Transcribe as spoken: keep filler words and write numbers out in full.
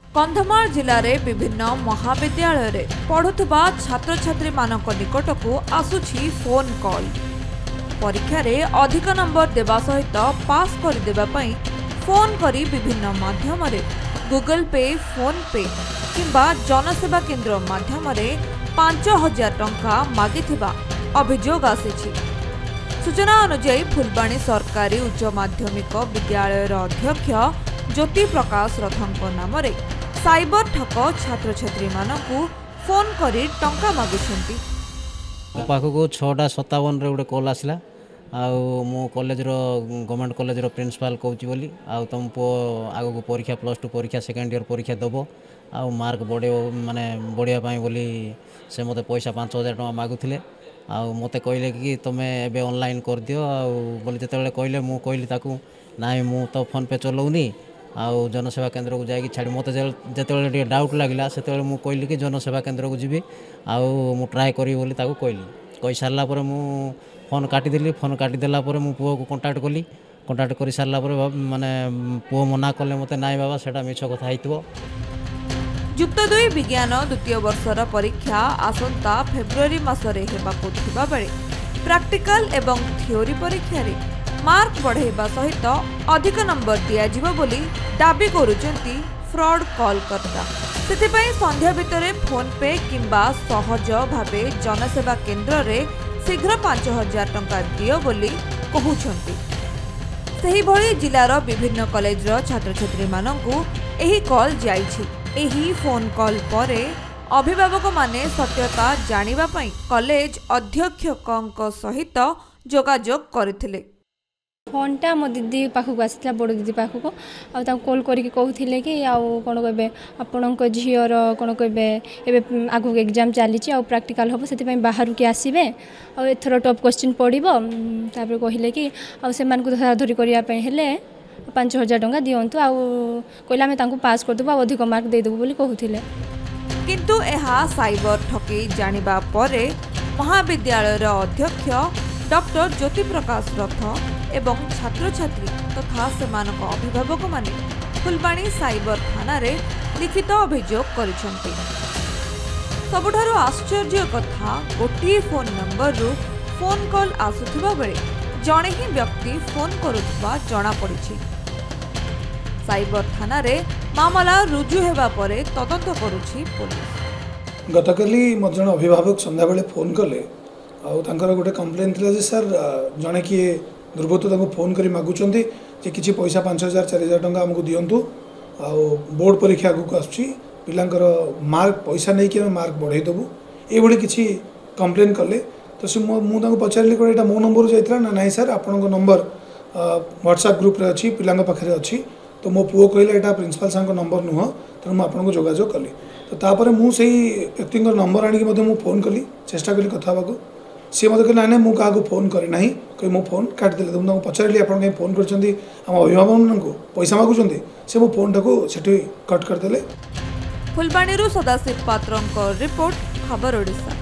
कंधमाल जिले में विभिन्न महाविद्यालय रे पढ़ुवा छात्र छात्री मानक निकट को आसुछि फोन कॉल। परीक्षा रे अधिक नंबर देवा सहित पास करदेबा पई फोन करी विभिन्न माध्यम रे गूगल पे, फोन पे किंबा जनसेवा केंद्र माध्यम रे पांच हजार टंका मागिथिबा अभियोग आसीछि। सूचना अनुसार फुलबाणी सरकारी उच्च माध्यमिक विद्यालय अध्यक्ष ज्योति प्रकाश रथंक नाम रे साइबर ठक छात्र छात्री मानकु फोन करी टंका मागुछंती। पाखको छटा सत्तावन रे गोटे कॉल आसला आउ मो कॉलेज रो गवर्नमेंट कॉलेज रो प्रिंसिपल कहूची बोली आउ तुम पो आगो को परीक्षा प्लस टू परीक्षा सेकेंड ईयर परीक्षा दबो आउ मार्क बढ़े माने बढ़िया पाई बोली से मते पैसा पांच हजार टका मागुथिले आउ मते कहले कि तुम एबे ऑनलाइन कर दियो आउ बोली जते कहले मु कहली ताकू नाइ मु तो फोन पे चलाउनी आउ जनसेवा केंद्र को जाई छाड़ी मते जते डाउट लागला सेते मु कहली कि जनसेवा केंद्र को जीबी आउ मु ट्राई करी बोली ताकू कहली कहि सारला पर मु फोन काटी देली फोन काटी देला पर मु पुओ को कांटेक्ट कली कांटेक्ट करि सारला पर माने पुओ मना करले मते नाइ बाबा सेटा मिछ कथा हितबो। युक्त दुई विज्ञान द्वितीय वर्षर परीक्षा आसंता फेब्रुआरी मासरे हेबाकु थिबा बेले प्रैक्टिकल एवं थ्योरी परीक्षा रे मार्क बढ़ेबा सहित अधिक नंबर दिया जिवो बोली दाबी करूचंती फ्रॉड कॉल करता। सेतिपई संध्या भितरे फोन पे किंबा सहज भावे जनसेवा केंद्र रे शीघ्र पांच हजार टंका दियो बोली कहउछंती। सही भली जिलार विभिन्न कॉलेज रो छात्र छात्री मानकु एही कॉल जाईछि। एही फोन कॉल परे अभिभावक माने सत्यता जानिबा पई कॉलेज अध्यक्षक सहित जोगाजोग करथिले। फोनटा मो दीदी पाखक आसला बड़ दीदी पाखक आ कॉल करके कहते कि आउ कौन कहे आपण झीर कौन कहे ए आगक एग्जाम चली आ प्रैक्टिकल हम से बाहर के आसबे आथर टफ क्वेश्चन पड़ो तापर कहले कि आसे धराधरी करने पांच हजार टंका दिंतु आ कहले आम पास करदेबू अधिक मार्क देदेबू बोली कहते। किंतु एहा साइबर ठकई जानिबा परे महाविद्यालय अध्यक्ष डॉक्टर ज्योति प्रकाश रथ एवं छात्र छात्री तथा सेमानक अभिभावक माने फुलबाणी साइबर थाना रे लिखित अभियोग करिसेंती। सबुठारु आश्चर्य कथा गोटे फोन नंबर रु फोन कॉल आसुथिबा बेले जणे ही व्यक्ति फोन करुथबा जणा पड़िछि। साइबर थाना रे मामला रुजु हेबा परे तदंत करुछि पुलिस। गतकाली मत जण अभिभावक संध्या बेले फोन कले आउ तांकर गोटे कंप्लेन थिला जे सर जणे कि दुर्बृत्त तांको फोन करी मागुचंती जे किछि पैसा पांच हजार चार हजार टंका हमको दियंतु आउ बोर्ड परीक्षा आगु आसुछि पिलांकर मार्क पैसा नै कि मार्क बढ़ाई देबू ए भली किछि कंप्लेन कले तो से मु तांको पचारली कोन एटा मो नंबर जाइतला ना नाही सर आपनको नंबर व्हाट्सएप ग्रुप रे अछि पिलांक पाखरे अछि तो मो पुओ कहले एटा प्रिंसिपल सांको नंबर नुह त मु आपनको जोगाजोग कली तो तापर मु सेही व्यक्ति नंबर आनी मते मु फोन कली चेष्टा कली कथा बाको सी मत कहले ना मु का फोन करे ना कहीं मो फोन काट देले तुम पचारि आप फोन कर अभिभावक पैसा मागुंट से मो फोन टाक से कट करदे। फुलबाणी सदाशिव पात्र रिपोर्ट खबर ओडिशा।